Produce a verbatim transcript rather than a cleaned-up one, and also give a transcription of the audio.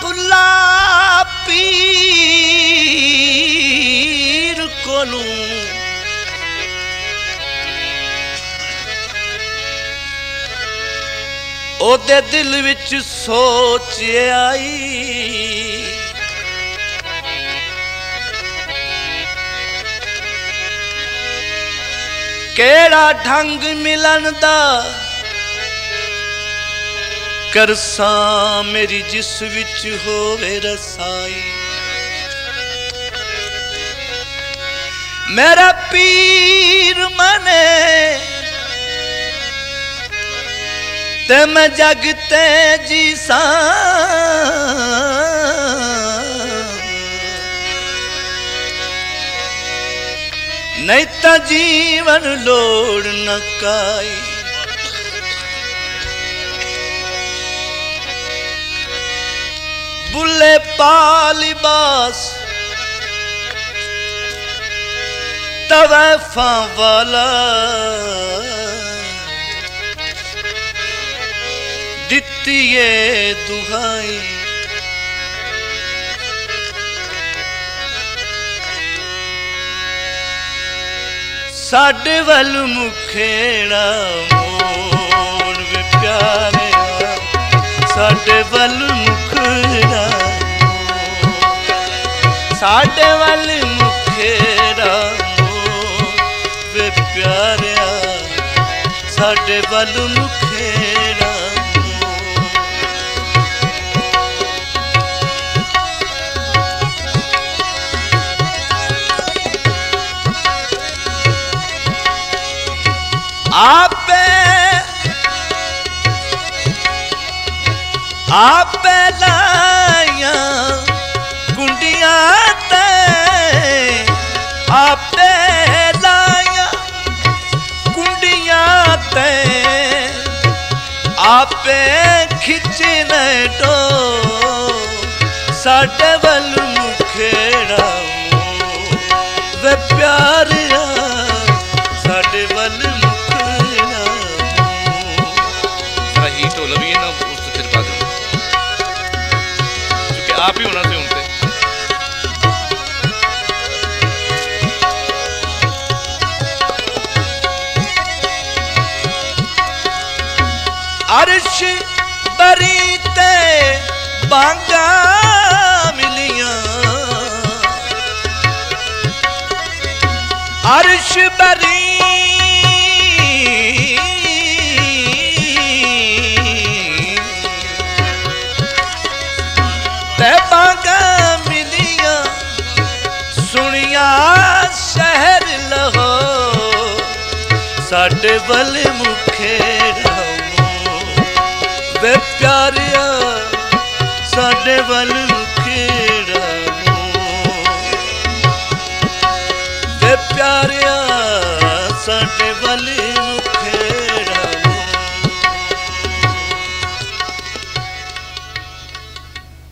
बुला पीर कोलू ओदे दिल विच सोच आई केड़ा ढंग मिलन दा करसा मेरी जिस विच होवे रसाई मेरा पीर मने ते मैं जगते जी सा नहीं तो जीवन लोड़ न काई बुले पालिबास तवैफा वाला दित्ती ये दुहाई साडे वल मुखेड़ा मोड़ वे प्यारे साडे वल मुखेड़ा साडे वल मुखेड़ा वे प्यारे साडे वल मुखेड़ा आपे आपे लाया कुंडियां ते आपे लाया कुंडियां ते आपे खिचने डो साडे वल मुखेड़ा वे प्यारिया साडे वल आप ही होना से उनसे अर्श बरीते बांगा मिलिया अर्श बरी बांगा मिलिया सुनिया शहर लहो साडे वल मुखेड़ा वे प्यारिया साडे वल